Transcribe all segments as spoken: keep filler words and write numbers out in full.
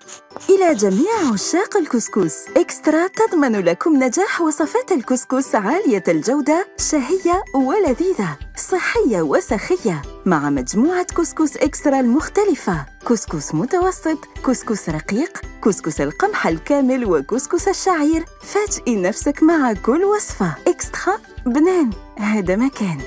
إلى جميع عشاق الكسكس، إكسترا تضمن لكم نجاح وصفات الكسكس عالية الجودة، شهية ولذيذة، صحية وسخية، مع مجموعة كسكس إكسترا المختلفة: كسكس متوسط، كسكس رقيق، كسكس القمح الكامل، وكسكس الشعير. فاجئي نفسك مع كل وصفة. إكسترا بنان، هذا مكان.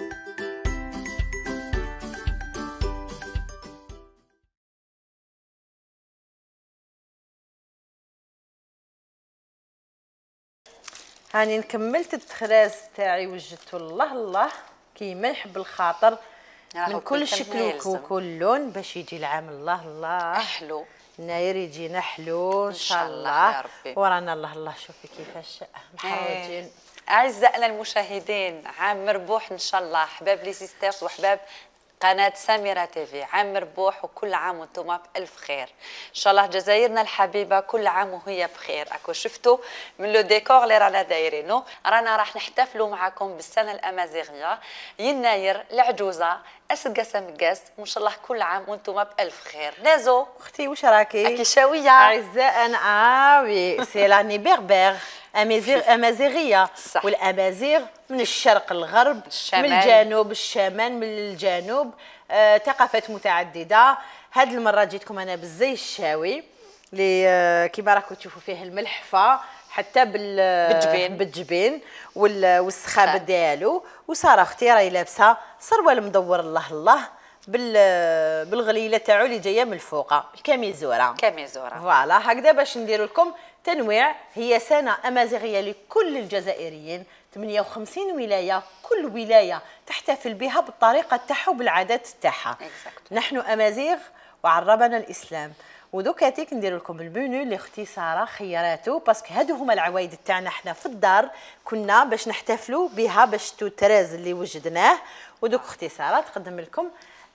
هاني كملت التخراز تاعي وجدته الله الله كيما يحب الخاطر من كل شكل وكل لون باش يجي العام الله الله حلو. ناير يجينا حلو ان شاء الله يا ربي. ورانا الله الله شوفي كيفاش محروجين. اعزائنا المشاهدين، عام مربوح ان شاء الله احباب لي سيسترز وحباب قناة سميرة تيفي. عام مربوح وكل عام وانتم بألف خير ان شاء الله. جزائرنا الحبيبة كل عام وهي بخير. اكو شفتوا من لو ديكور اللي رانا دايرينو، رانا راح نحتفلوا معكم بالسنة الأمازيغية يناير العجوزة اسقس مقاس، وان شاء الله كل عام وانتم بألف خير. نازو اختي واش راكي؟ اكي شاوية اعزائنا. اه وي سي لاني بيربير امازيغ امازيغيه، والامازيغ من الشرق الغرب، الشمال. من الجنوب الشمال، من الجنوب. آه، ثقافات متعدده. هاد المره جيتكم انا بالزي الشاوي اللي آه كيما راكم تشوفوا فيه الملحفه حتى بال بالجبين بالجبين والسخابه ديالو. وساره اختي راهي لابسه سروال مدور الله الله بال بالغليله تاعو اللي جايه من الفوق، الكاميزوره كاميزوره. فوالا هكذا باش نديروا لكم تنويع. هي سنه امازيغيه لكل الجزائريين، ثمانية وخمسين ولايه، كل ولايه تحتفل بها بالطريقه تاعها وبالعادات تاعها. نحن امازيغ وعربنا الاسلام. ودوكاتيك ندير لكم المنيو اللي اختي ساره خيراتو، باسكو هادو هما العوايد تاعنا حنا في الدار، كنا باش نحتفلوا بها باش توتراز اللي وجدناه. ودوك اختي ساره تقدم لكم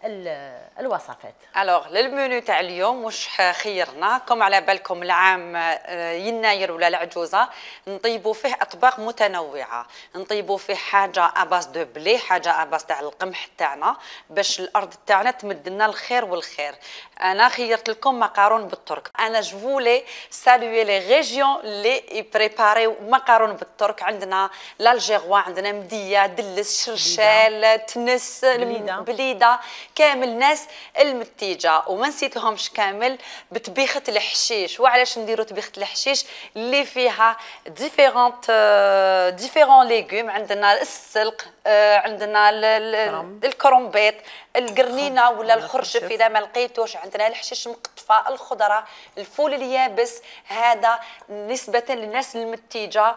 الوصفات. الوغ للمنيو تاع اليوم واش خيرنا كم على بالكم العام يناير ولا العجوزه نطيبوا فيه اطباق متنوعه، نطيبوا فيه حاجه اباس دو بلي، حاجه اباس تاع القمح تاعنا باش الارض تاعنا تمد لنا الخير والخير. انا خيرت لكم مقارون بالترك. انا جفولي سالوي لي ريجيون اللي يبريباريو مقارون بالترك. عندنا لالجيروا، عندنا مديه، دلس، شرشال، تنس، بليده، كامل ناس المتيجه. وما نسيتهمش كامل بطبيخه الحشيش. وعلاش نديروا طبيخه الحشيش اللي فيها ديفيرونت ديفيرون ليغوم. عندنا السلق، عندنا الكرومبيط، القرنينه ولا الخرشف اذا ما لقيتوش، عندنا الحشيش مقطفه، الخضره، الفول اليابس. هذا نسبه للناس المتيجه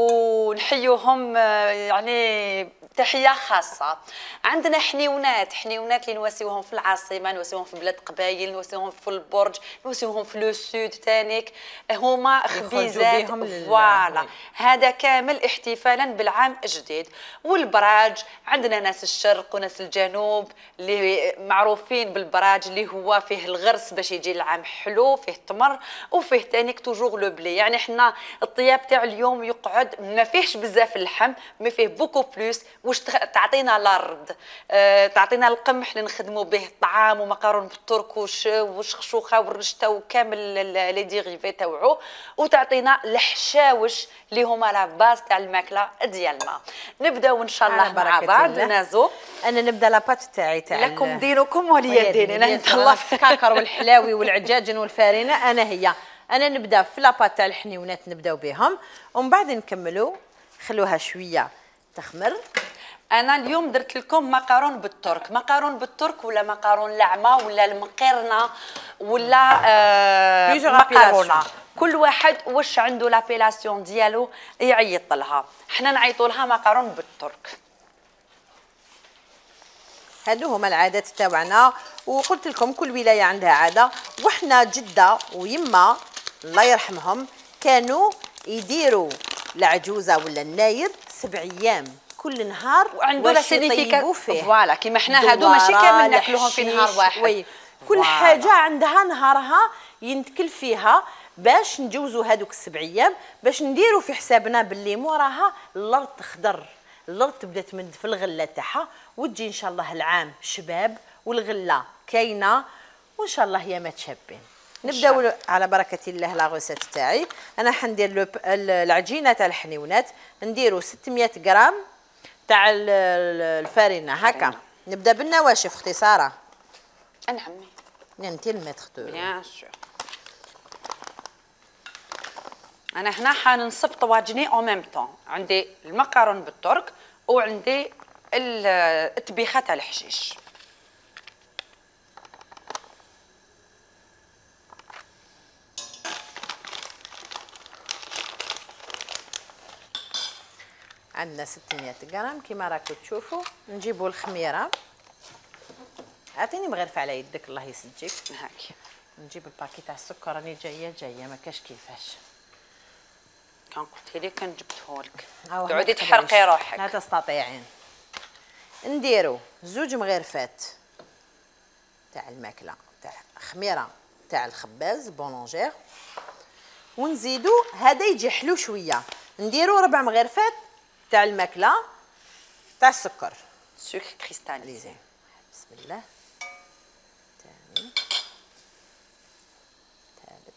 ونحيوهم يعني تحيه خاصه. عندنا حنيونات، حنيونات اللي نواسيوهم في العاصمه، نواسيوهم في بلاد قبايل، نواسيوهم في البرج، نواسيوهم في لو سود تانيك. هما خبيزات فوالا. هذا كامل احتفالا بالعام الجديد. والبراج عندنا ناس الشرق وناس الجنوب اللي معروفين بالبراج اللي هو فيه الغرس باش يجي العام حلو، فيه التمر وفيه تانيك توجور لو بلي. يعني حنا الطياب تاع اليوم يقعد ما فيهش بزاف اللحم، ما فيه بوكو بلوس. واش تعطينا الارض، أه تعطينا القمح اللي نخدموا به الطعام ومقارون بالترك والشخشوخه والرشته وكامل لي ديغيفي تاوعو. وتعطينا الحشاوش اللي هما لا باز تاع الماكله ديالنا. نبداو ان شاء الله مع بعض. نازو انا نبدا لاباط تاعي تاع لكم دينكم ولي دين. انا نتهلا في الكاكر والحلاوي والعجاجن والفارينه. انا هي انا نبدا في لاباط تاع الحنيونات نبداو بهم ومن بعد نكملوا خلوها شويه تخمر. انا اليوم درت لكم مقارون بالترك. مقارون بالترك ولا مقارون لعمه ولا المقرنه ولا آه مقارونه، كل واحد واش عنده لابيلاسيون ديالو يعيط لها. حنا نعيطوا لها مقارون بالترك. هادو هما العادات تاعنا. وقلت لكم كل ولايه عندها عاده. وحنا جده ويما الله يرحمهم كانوا يديروا العجوزه ولا الناير سبع ايام كل نهار وعنده لا سينيفيكا فوالا كيما حنا هادو ماشي كامل ناكلوهم في نهار واحد. وي. كل والا. حاجه عندها نهارها ينتكل فيها باش نجوزوا هادوك السبع ايام باش نديروا في حسابنا باللي موراها الارض تخضر، الارض تبدا تمد في الغله تاعها وتجي ان شاء الله العام شباب والغله كاينه وان شاء الله يا ما تشابين. نبداو على بركه الله لا غوسيت تاعي. انا حندير العجينه تاع الحنيونات، نديرو ستمية غرام تاع الفارينه هكا. نبدا بالنواشف اختي ساره. نعم انت الميتر دو بيان سور. انا هنا حننصب طواجني او ميم طون، عندي المقارون بالترك وعندي الطبيخه تاع الحشيش. عندنا ستمية غرام كيما راكم تشوفوا. نجيبوا الخميره، عطيني مغرفه على يدك الله يسجيك. هاكي نجيب الباكي تاع السكر، راني جايه جايه ما كاش كيفاش. كان قلتي لي كان جبته لك أو تقعدي تحرقي روحك. لا تستطيعين. نديرو زوج مغرفات تاع الماكله تاع خميره تاع الخباز بولونجير، ونزيدو هذا يجي حلو شويه. نديرو ربع مغرفات تاع الماكله تاع السكر سكر كريستاليزي. بسم الله. ثاني ثالث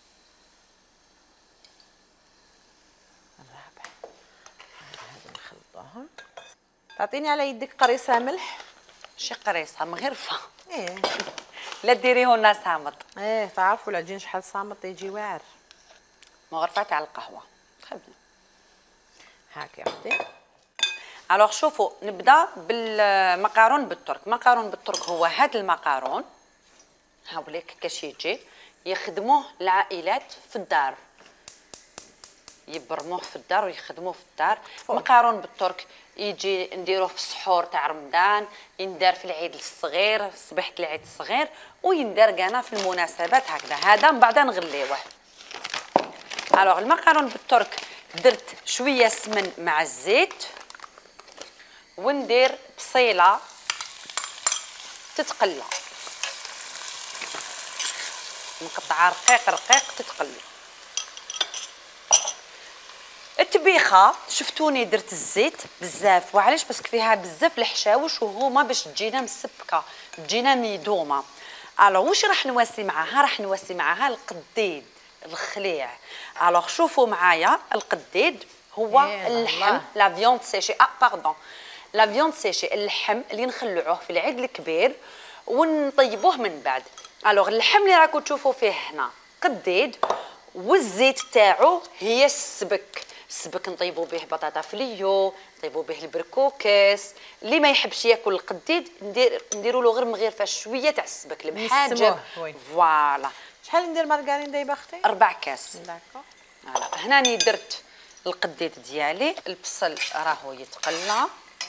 الرابع. هذا نخلطوهم. تعطيني على يدك قريصه ملح. شي قريصه مغرفه. ايه لا ديريه لنا صامت. ايه تعرفوا العجين شحال صامت يجي واعر. مغرفه تاع القهوه خبنا هاك يا اختي. الوغ شوفوا نبدا بالمقارون بالترك. مقارون بالترك هو هذا المقارون هاوليك كاش يجي يخدموه العائلات في الدار، يبرموه في الدار ويخدموه في الدار. مقارون بالترك يجي نديروه في السحور تاع رمضان، يندار في العيد الصغير صبيحه العيد الصغير، ويندار كانا في المناسبات هكذا. هذا من بعد نغليوه. الوغ المقارون بالترك درت شويه سمن مع الزيت، وندير بصيله تتقلى مقطعه رقيق رقيق تتقلى. التبيخه شفتوني درت الزيت بزاف، وعلاش؟ باسكو فيها بزاف الحشاوش وهما باش تجينا مسبكه تجينا ميدومه. الوغ واش راح نواسي معاها؟ راح نواسي معاها القديد الخليع. الوغ شوفوا معايا القديد هو إيه اللحم لا فيوند سيشي. اه باردون لا فيوند سيشي، اللحم اللي نخلعوه في العيد الكبير ونطيبوه من بعد. الوغ اللحم اللي راكم تشوفوا فيه هنا قديد، والزيت تاعو هي السبك. السبك نطيبوا به بطاطا فليو، نطيبوا به البركوكس. اللي ما يحبش ياكل القديد ندير نديروا له غير مغرفه شويه تاع السبك المحاجب. فوالا. شحال ندير مارغرين دايبه اختي؟ اربع كاس. داكور. فوالا. هناني درت القديد ديالي، البصل راهو يتقلى.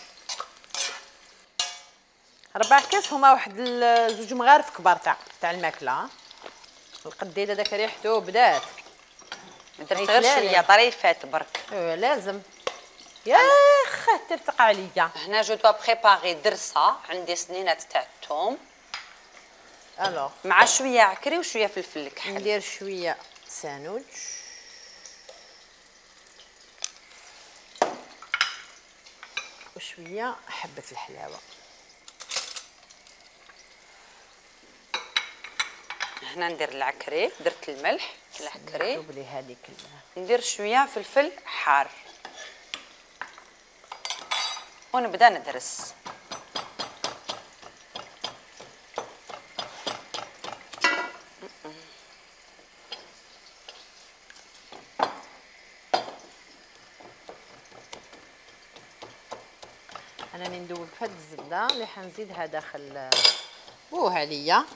ربع كاس هما واحد زوج مغارف كبار تاع تاع الماكله. القديد هذاك ريحته بدات. درت غير شويه طريفات برك. ايوا لازم. يا خا ترتقى عليا. هنا جو دوا بريباري درسه، عندي سنينات تاع الثوم الوغ مع شويه عكري وشويه فلفل كحل. ندير شويه سانوج وشويه حبه الحلاوه. هنا ندير العكري، درت الملح العكري، دوبلي هذيك. ندير شويه فلفل حار ونبدا ندرس. انا ندوب في هاد الزبده اللي حنزيدها داخل بوها عليا.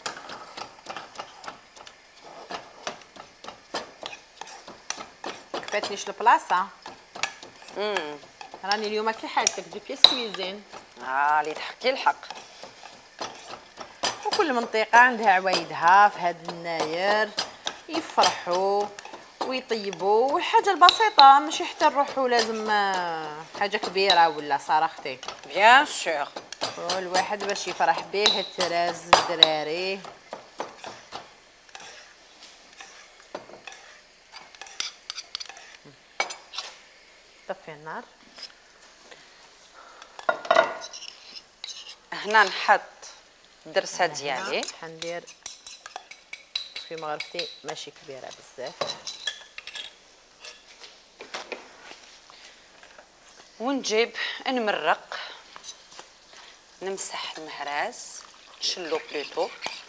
كفاتنيش البلاصه. امم راني اليوم كي حالتك دي بيس كويزين. اه اللي تحكي الحق. وكل منطقه عندها عوايدها في هاد الناير، يفرحوا ويطيبوا. والحاجه البسيطه ماشي حتى نروحوا لازم حاجه كبيره ولا صراختي. بيان سور. الواحد باش يفرح به التراز الدراري. طفي النار. هنا نحط الدرسه ديالي. حندير في مغرفتي ماشي كبيره بزاف. ونجيب نمرق، نمسح المهراز، نشلو بلوتو.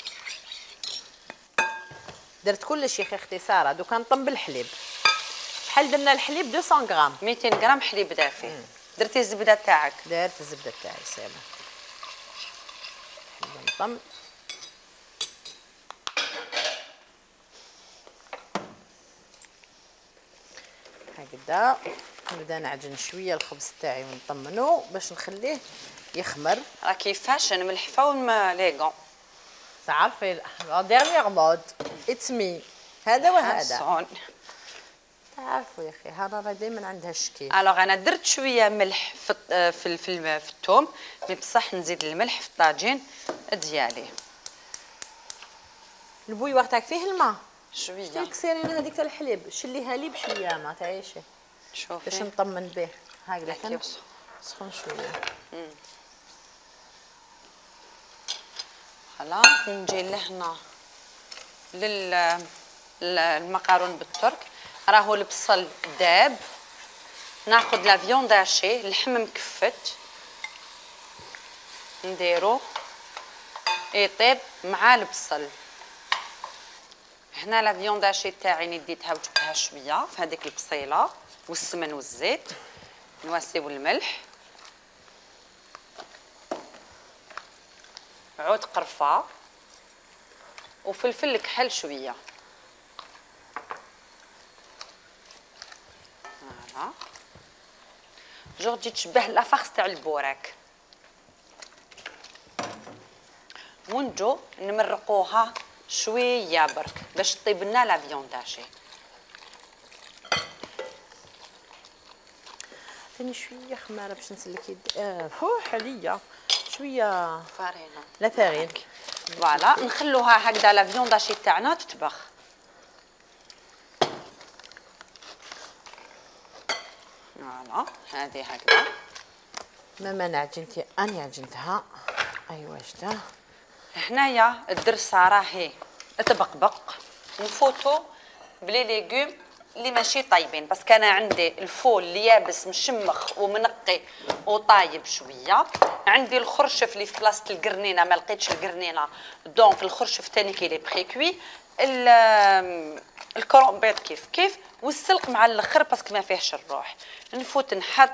درت كلشي يا اختي ساره، دوكا نطم بالحليب. شحال درنا الحليب؟ مئتين غرام. مئتين غرام حليب دافي. مم. درتي الزبده تاعك؟ درت الزبده تاعي سيبا. نطم. هكذا نبدا نعجن شويه الخبز تاعي ونطمنو باش نخليه يخمر. راه كيفاش نملحفه والمليغون تعرفي لا ديرنيير مود اتس مي هذا وهذا. تعرفوا يا اخي هذا راه دائما عندها الشكل. الوغ انا درت شويه ملح في في في, في الثوم، مي بصح نزيد الملح في الطاجين ديالي. البويوار تاعك فيه الماء شويه. كسيري لها هذيك تاع الحليب، شليها لي بشويه ما تعيشي. شوفي باش نطمن به. هكذا كان سخن شويه. فوالا. نجي لهنا للمقارون بالترك. راهو البصل داب، ناخذ لا فيوند هاشي، اللحم مكفت، نديرو يطيب مع البصل. هنا لا فيوند هاشي تاعي نديتها وجبتها شويه في هذيك البصيله والسمن والزيت، نواسيو الملح، عود قرفه وفلفل كحل شويه. فوالا جو تجي تشبه لافاخس تاع البوراك. ونجو نمرقوها شويه برك باش طيب لنا لا فيوند هاشي. ثاني شويه خماره باش نسلك يدي. اه فوح عليا شويه فارينه لا فارين. فوالا نخلوها هكذا لا فيوند هاشي تاعنا تطبخ. فوالا هذه هكذا. ماما انا عجنتي اني عجنتها. ايوا شتا هنايا الدرسه راهي تبقبق، نفوتو بلي ليغوم اللي ماشي طايبين، باسكو انا عندي الفول اللي يابس مشمخ ومنقي وطايب شويه، عندي الخرشف اللي في بلاصه القرنينه ما لقيتش القرنينه، دونك الخرشف ثاني كي لي بري كوي، الكرومبيط كيف كيف، والسلق مع الاخر باسكو ما فيهش الروح. نفوت نحط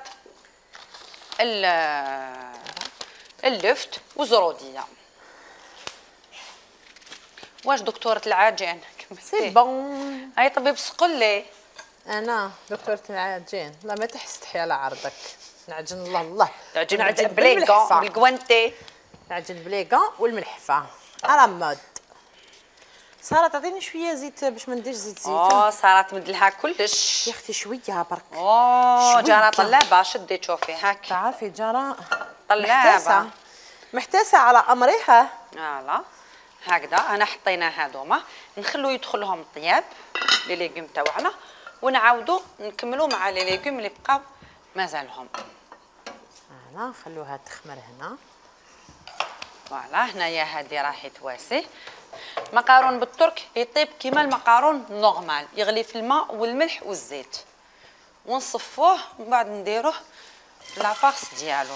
اللفت وزروديه. واش دكتورة العجين؟ سي بون. اي طبيب سقلي. انا دكتورة العجين. لا ما تحستحي على عرضك. نعجن الله الله. نعجن بليغون بالكوانتي. نعجن بليغون والملحفه على مود. ساره تعطيني شويه زيت باش ما نديرش زيت زيتون. اه ساره تمدلها كلش يا اختي شويه برك. اوه جاره طلابه شدي تشوفي هاك. تعرفي جاره طلابه محتاسه على امرها. فوالا هكذا انا حطينا هذوما، نخلو يدخلهم الطياب لي ليغوم تاعنا، ونعاودو نكملو مع لي ليغوم اللي بقاو مازالهم. فوالا نخلوها تخمر هنا. فوالا هنايا هذه راهي تواسي. مقارون بالترك يطيب كيما المقارون نورمال، يغلي في الماء والملح والزيت، ونصفوه ومن بعد نديروه لافارس ديالو.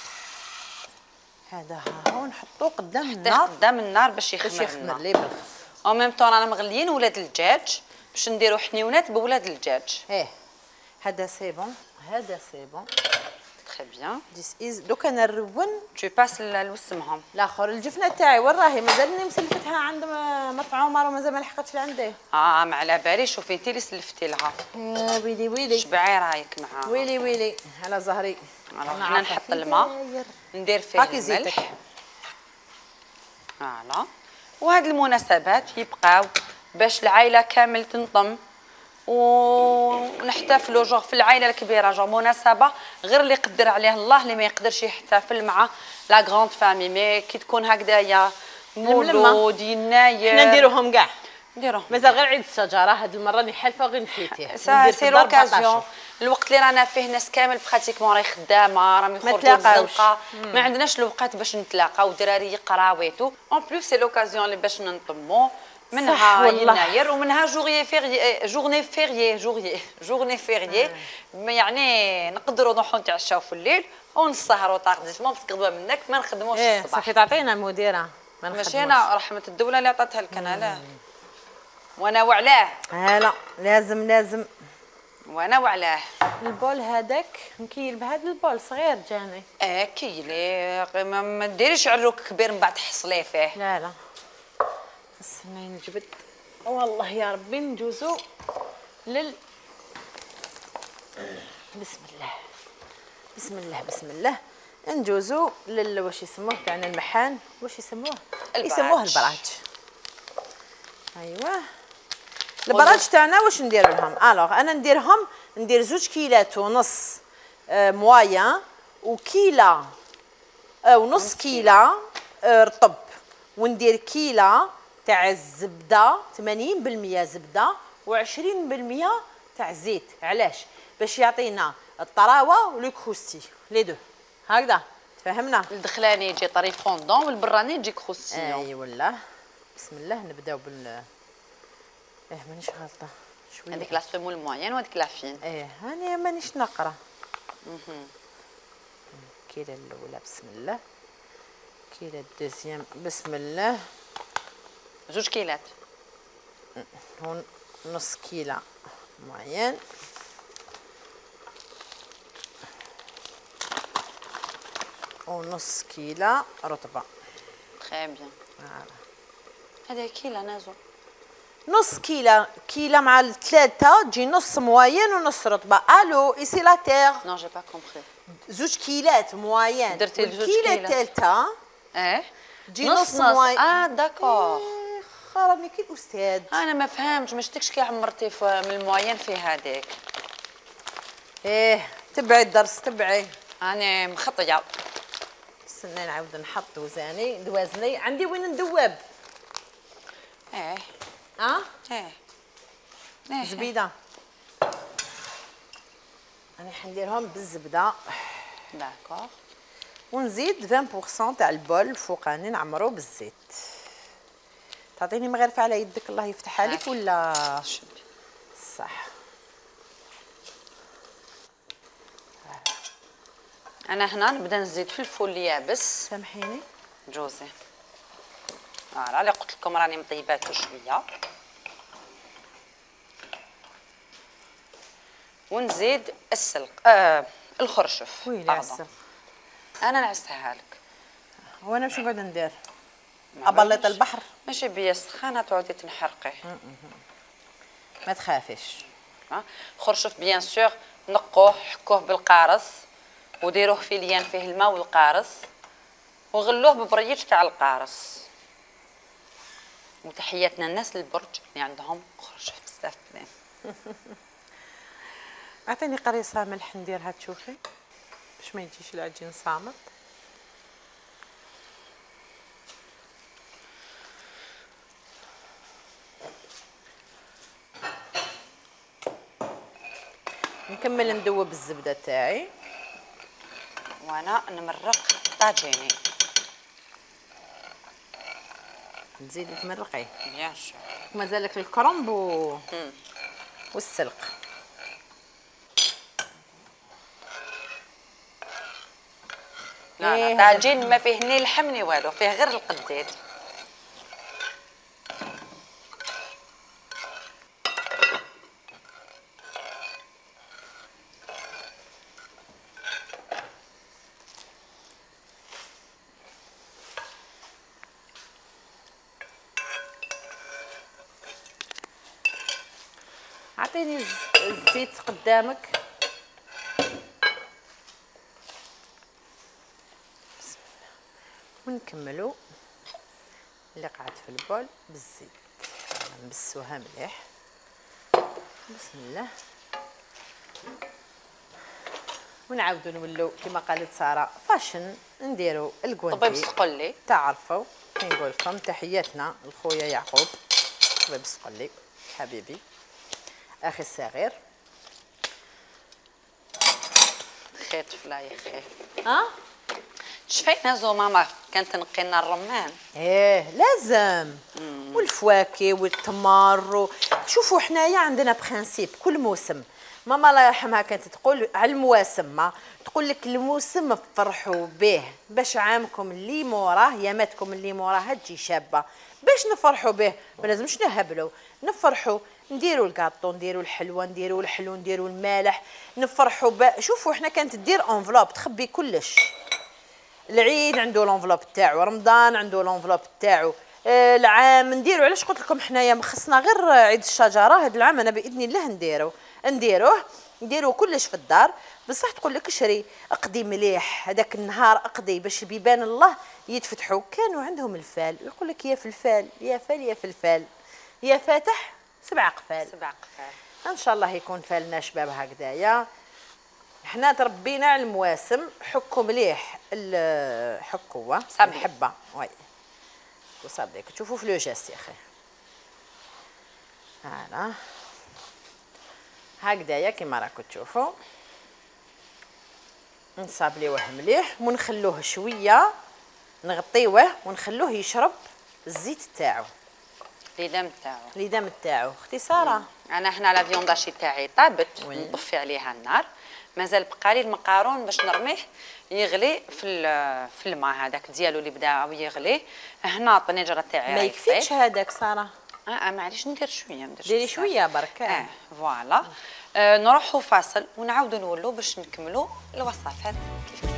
هذا ها هو نحطوه قدام النار. قدام النار باش يخمر. باش يخمر لي بالخف. او ميم طون رانا مغليين ولاد الدجاج باش نديرو حنيونات بولاد الدجاج. ايه هذا سي بون، هذا سي بون. تري بيان. ديس از دوكا نرون. تو باس لوسمهم. الاخر الجفنه تاعي وين راهي؟ مازالني مسلفتها عند مرت عمر ومازال ما لحقتش لعندي. اه ما على بالي. شوفي انت اللي سلفتي لها. يا ويلي ويلي. شبعي رايك معاها. ويلي ويلي على زهري. حنا نحط الماء ندير فيه الملح. فوالا وهاد المناسبات يبقاو باش العائله كامل تنضم ونحتفلوا جو في العائله الكبيره، جو مناسبه غير اللي يقدر عليه الله، اللي ما يقدرش يحتفل مع لا غراند فامي. مي كي تكون هكذايا مولود يناير حنا نديروهم كاع. نديروهم مازال غير عيد الشجره هاد المره اللي حالفه غير نفيتيه. سي لوكازيون الوقت اللي رانا فيه ناس كامل براتيكمون راهي خدامه راهم يخرجوا للزنقه ما عندناش الوقت باش نتلاقاو الدراري يقراويتو اون بليس سي لوكازيون اللي باش ننطمو منها يناير ومنها جوريي فيغيي جورني فيغيي جوريي جورني فيغيي يعني نقدروا نروحوا نتعشاو في الليل ونسهروا طاقديتمون باسكو غدوه منك ما نخدموش إيه الصباح. صافي تعطينا مديره ما ماشي انا رحمه الدوله اللي عطاتها لك انا لا وانا وعلاه لا لازم لازم وانا وعلاه. البول هذاك نكيل بهذا البول صغير جاني. اه كيلي ما ديريش عروك كبير من بعد تحصليه فيه. لا لا خصني نجبد والله يا ربي ندوزو لل بسم الله بسم الله بسم الله ندوزو لل واش يسموه تاعنا المحان واش يسموه يسموه البراج. ايوا البراج تاعنا واش ندير لهم الوغ انا نديرهم ندير زوج كيلات ونص آه موايان وكيله آه ونص كيله آه رطب وندير كيله تاع الزبده ثمانين بالمية زبده وعشرين بالمية تاع زيت. علاش؟ باش يعطينا الطراوه والكروستي لي دو هكذا تفهمنا. الدخلاني يجي طري فوندون والبراني يجي كروستيون. اي والله بسم الله نبداو بال ايه مانيش غلطه شويه هذيك لا سيمول موين وهذيك لا فين. ايه هاني مانيش نقرا. اها كيله الاولى بسم الله كيله الدوزيام بسم الله زوج كيلات هون نص كيله موين ونص كيله رطبه. تري بيان. هذا كيله نازو نص كيله كيله مع الثلاثه تجي نص موين ونص رطبه. الو ايسي لا تيغ. نو جي با كومبري. زوج كيلات موين درتي زوج كيله الثالثه اه تجي نص موين. اه داكور. خربني كي الاستاذ. انا ما فهمتش ما شفتكش كي عمرتي من الموين في هذيك. ايه تبعي الدرس تبعي. انا مخطيه. استنى نعاود نحط وزاني دوازني عندي وين ندوب. ايه اه ايه ايه زبيده انا حنديرهم بالزبده داكور ونزيد عشرين بالمية تاع البول الفوقاني نعمرو بالزيت. تعطيني مغرفه على يدك الله يفتحها لك ولا صح. انا هنا نبدا نزيد فلفل اليابس. سامحيني جوزي فوالا اللي قلت لكم راني مطيباتو شويه ونزيد السلق آه الخرشف. ويلي على السلق انا نعسها لك. وانا واش نقعد ندير ابلط البحر ماشي بيا سخانه تعودي تنحرقيه. ما تخافيش. خرشف بيان سور نقوه حكوه بالقارص وديروه في ليان فيه الماء والقارص وغلوه ببريج تاع القارص. وتحياتنا الناس للبرج اللي عندهم خرشف بزاف بنين. اعطيني قريصه ملح نديرها تشوفي باش ما يجيش العجين صامت. نكمل ندوب الزبده تاعي وانا نمرق طاجيني. تزيدي تمرقيه بيان سور. مازالك الكرنب و... والسلق. لا لا طاجين ما فيه ني لحم ني والو فيه غير القديد. اعطيني الزيت قدامك. بسم الله ونكملوا اللي قعد في البول بالزيت نبسوها مليح. بسم الله ونعاودوا نولوا كما قالت ساره فاشن نديروا الكوانتي. طبيب السقلي تعرفوا كي نقول لكم تحياتنا لخويا يعقوب طبيب السقلي حبيبي اخي الصغير. خي طفله يا خي. ها شفينا زو ماما كانت تنقي لنا الرمان. ايه لازم. مم. والفواكه والتمر و... شوفوا حنايا عندنا برانسيب كل موسم. ماما الله يرحمها كانت تقول على المواسم ما تقول لك الموسم فرحوا به باش عامكم اللي موراه ياماتكم اللي موراها تجي شابه. باش نفرحوا به ما لازمش نهبلوا، نفرحوا نديروا الكاطو نديروا الحلوه نديروا الحلو نديروا المالح نفرحوا ب... شوفوا حنا كانت دير انفلوب تخبي كلش. العيد عنده لونفلوب تاعو، رمضان عنده لونفلوب تاعو، آه العام نديروا. علاش قلت لكم حنايا خصنا غير عيد الشجره هذا العام انا باذن الله نديرو نديروه نديروا كلش في الدار. بصح تقول لك شري اقضي مليح هذاك النهار اقضي باش بيبان الله يتفتحوا. كانوا عندهم الفال يقول لك يا فلفال يا فال يا فلفال يا فاتح سبع قفال سبع قفال. ان شاء الله يكون فالنا شباب هكذايا. حنا تربينا على المواسم. حكوا مليح حكوا الحبه وي وصابيك تشوفوا في لو جاست يا اخي. هانا هكذايا كيما راكم تشوفوا نصابليوه مليح ونخلوه شويه نغطيوه ونخلوه يشرب الزيت تاعو ليدام تاعو ليدام تاعو. اختي ساره انا هنا لا فيونداشي تاعي طابت نطفي عليها النار. مازال بقالي المقارون باش نرميه يغلي في في الماء هذاك ديالو اللي بدا يغلي. هنا الطنجره تاعي ما يكفيش هذاك ساره. اه معليش ندير شويه ندير ديري شويه برك. اه فوالا. آه نروحوا فاصل ونعاودوا نولوا باش نكملوا الوصفات كيف كيف.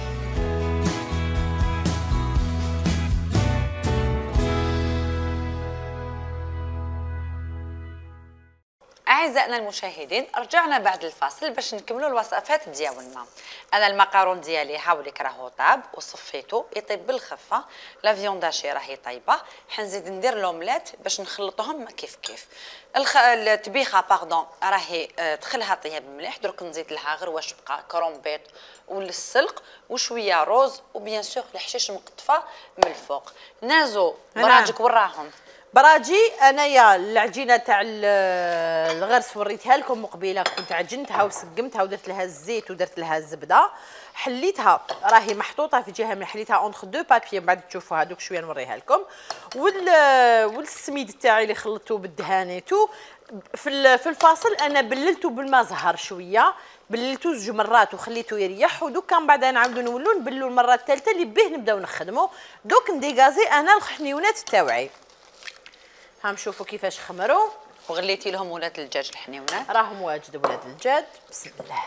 أعزائنا المشاهدين رجعنا بعد الفاصل باش نكملوا الوصفات ديالنا. انا المقارون ديالي هاوليك راهو طاب وصفيتو يطيب بالخفه. لا فيونداشي راهي طايبه. حنزيد ندير لوملات باش نخلطهم كيف كيف. الخ... الطبيخه باردون راهي دخلها طيب مليح. درك نزيد لها غير واش بقى كرومبيط والسلق وشويه روز وبيان سور الحشيش مقطفه من الفوق. نازو براجك وراهم. براجي انايا العجينه تاع الغرس وريتها لكم مقبله. كنت عجنتها وسقمتها ودرت لها الزيت ودرت لها الزبده. حليتها راهي محطوطه في جهه من حليتها اونتر دو بابي. من بعد تشوفوا هذوك شويه نوريها لكم. وال والسميد تاعي اللي خلطته بالدهانيتو في في الفاصل انا بللته بالماء زهر شويه. بللته زوج مرات وخليته يريح. ودوك من بعد نعاودو نولو نبلو المره الثالثه اللي به نبداو نخدمو. دوك نديغازي انا الحنيونات تاوعي. هام شوفوا كيفاش خمروا. وغليتي لهم ولاد الدجاج الحنيونات راهم واجد ولاد الدجاج. بسم الله.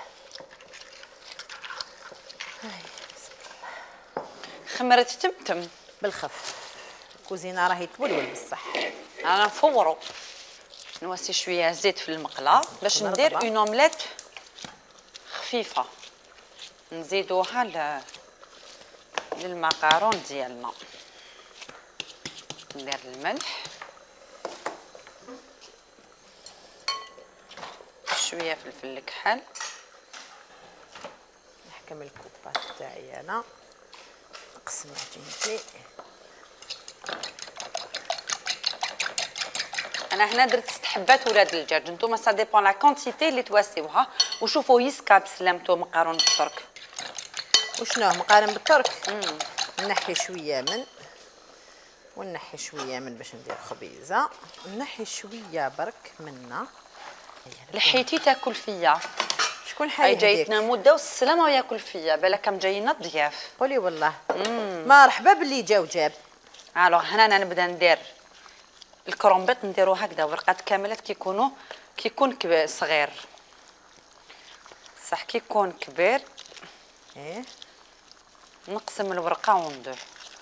هاي بسم الله. خمرت تمتم بالخف. الكوزينه راهي تولول بصح. انا نفورو نوسي شويه زيت في المقله باش ندير اون اومليت خفيفه نزيدوها ل... للمقارون ديالنا. ندير الملح شويه فلفل الكحل. نحكم الكوبات تاعي انا نقسم عجينتي. انا هنا درت ست حبات ولاد الدجاج. نتوما سا ديبون لا كونتيتي اللي تواسيوها. وشوفوا يسكا بسلامتو مقارون بالترك. وشنو مقارن بالترك؟ نحي شويه من ونحي شويه من باش ندير خبيزه. نحي شويه برك منا. لحيتي تاكل فيا. شكون حي هذيك؟ جايتنا مده والسلامه وياكل فيا. بالك كم جاينا ضياف. قولي والله. مم. مرحبا باللي جا وجاب. الوغ هنا انا نبدا ندير الكرومبيط. نديرو هكذا ورقات كاملات كيكونوا كيكون كبير صغير صح. كيكون كبير ايه نقسم الورقه وندير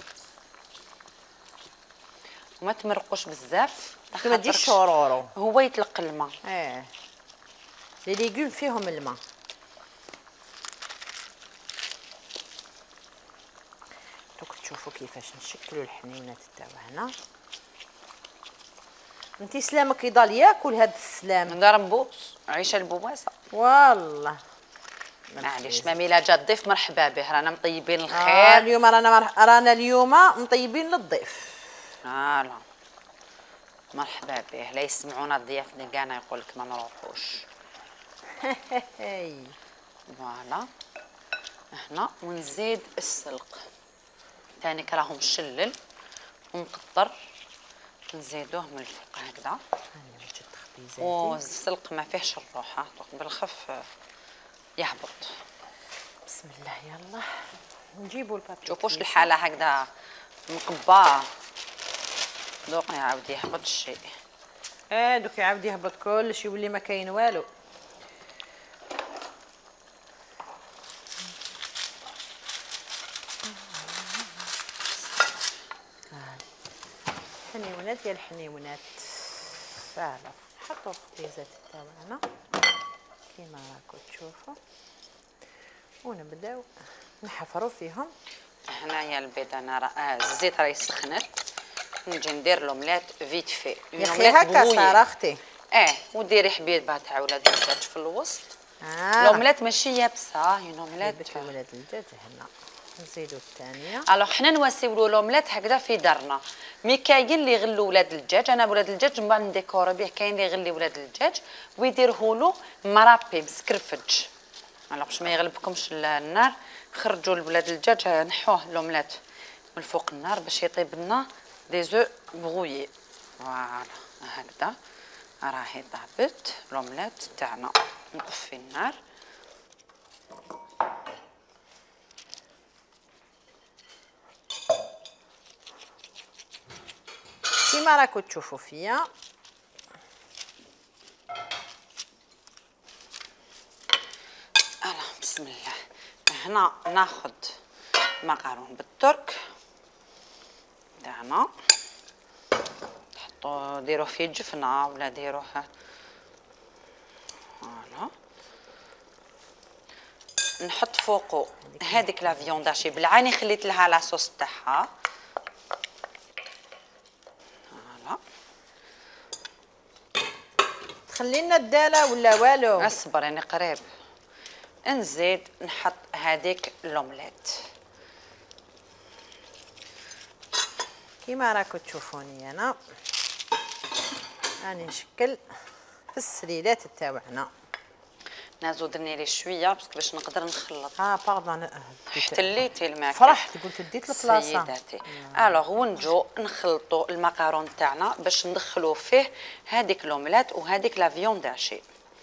وما تمرقوش بزاف. ما تجيش شورورو. هو يطلق الماء. ايه لي ليغوم فيهم الماء. دوك تشوفوا كيفاش نشكلوا الحنينات تاعنا. انتي سلامك يضل ياكل هاد السلام. ندار نبوس عيشه البواسه والله. معليش مامي لا جا الضيف مرحبا به. رانا مطيبين الخير. آه اليوم رانا مر... رانا اليوم مطيبين للضيف. اه لا مرحبا به. لا يسمعونا الضياف كاع يقول لك ما نروحوش. هاي فوالا هنا ونزيد السلق ثاني راهو مشلل ومقطر، نزيدوه من الفوق هكذا. والسلق ما فيهش الروح، بالخف يهبط. بسم الله يلا نجيبوا البابي. شوفوش الحاله هكذا مقباه دوق يعاود يهبط الشيء. اه دوك يعاود يهبط كل شيء يولي ما كاين والو. حنيونات يا الحنيونات. فعلا نحطوا الخبيزات تاعنا كيما راكم تشوفوا ونبداو نحفروا فيهم. هنايا البيض انا راه الزيت راهي سخنت، نجي ندير لومليت فيت في. يا اخي هكا صراختي. اه وديري حبيبه تاع ولاد الدجاج في الوسط. آه. لومليت ماشي يابسه، هي لومليت في ولاد الدجاج. هنا نزيدوا الثانيه. الوغ حنا نواسيو لومليت هكذا في دارنا، مي كاين اللي يغلوا ولاد الدجاج، انا ولاد الدجاج من بعد نديكورا به. كاين اللي يغلي ولاد الدجاج ويديرهولو مرابي مسكرفج. الوغ باش ما يغلبكمش النار خرجوا لولاد الدجاج نحوه لومليت من فوق النار باش يطيب لنا دي زو بغويي. فوالا هكذا راهي طابت لومليت تاعنا. نطفي النار. كيما راكم تشوفوا فيا الله. بسم الله. هنا ناخذ مقارون بالترك تاعنا، نحطو ديروه فيه جفنه ولا ديروه فوالا. نحط فوقو هذيك لا فيوند هاشي بالعاني خليت لها لاصوص تاعها. فوالا. تخلي لنا الداله ولا والو؟ اصبر يعني قريب. نزيد نحط هذيك لومليت كيما راكم تشوفوني انا راني نشكل في السليلات تاعنا. نزود نيري شويه باسكو باش نقدر نخلط. اه باردون احتليتي الماكله. فرحت قلت ديت البلاصه سيداتي. الوغ ونجو نخلطوا المقارون تاعنا باش ندخلوا فيه هذيك لومليت وهذيك لا فيوند هاشي.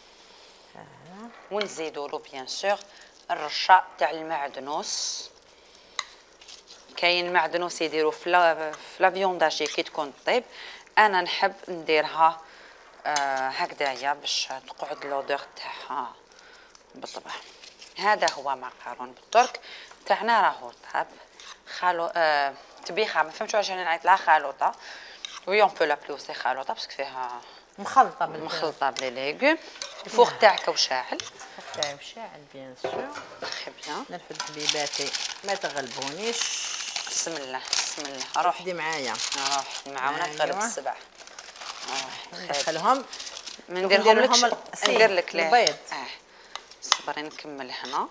ونزيدوا له بيان سور الرشه تاع المعدنوس. كاين معدنوس يديروا في لا في لا فيوند هاشي كي تكون طيب، انا نحب نديرها آه هكذايا باش تقعد لودور تاعها بالطبع. هذا هو مقارون بالترك تاعنا راهو طاب. خالو آه طبيخه ما فهمتش واش انا نعيط لها خالوطه. وي اون بو لابلي اوسي خالوطه باسكو فيها مخلطه بال مخلطه بلي ليغوم. الفوق تاعك وشاعل. الفوق تاعي وشاعل بيان سور. تخي بيان. نرفد حبيباتي ما تغلبونيش. بسم الله بسم الله. روح دي معايا. روح المعاونه تغلب السبع. ندخلهم نديرهم لك ندير لك البيض. اه صبري نكمل هنا.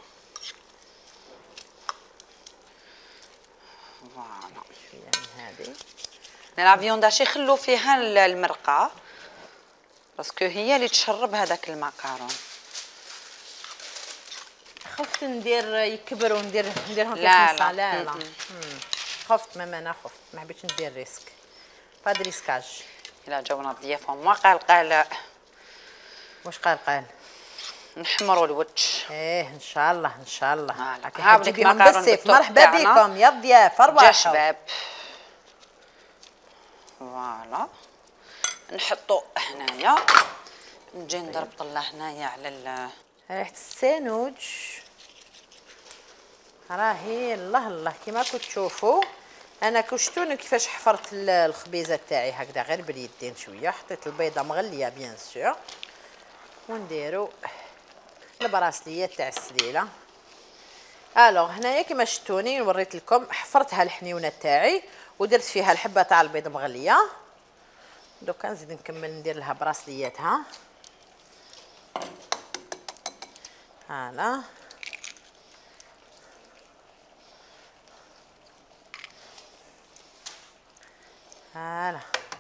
فوالا شويه من هذه. لا فيوند هاشي خلو فيها المرقه باسكو هي اللي تشرب هذاك المقارون. خفت ندير يكبر وندير نديرهم في لا الخمسه. لا لا لا خفت ماما انا خفت ما حبيتش ندير ريسك. با دو ريسكاج. الا جاونا الضيافه ما قال قال واش قال قال نحمروا الوجه. ايه ان شاء الله ان شاء الله. ها بدك مقارون بالسيف. مرحبا بكم يا الضياف ارواحوا. جا شباب. فوالا نحطوا هنايا. نجي نضرب طله هنايا على ال ريحه الساندويتش راهي الله الله. كيما راكم تشوفوا انا كشتوني كيفاش حفرت الخبيزه تاعي هكذا غير باليدين شويه. حطيت البيضه مغليه بيان سور ونديروا البراسليات تاع السليله. الوغ هنايا كيما شفتوني وريت لكم حفرتها الحنيونه تاعي ودرت فيها الحبه تاع البيض مغليه. دوكا نزيد نكمل ندير لها براسلياتها. هالا هالا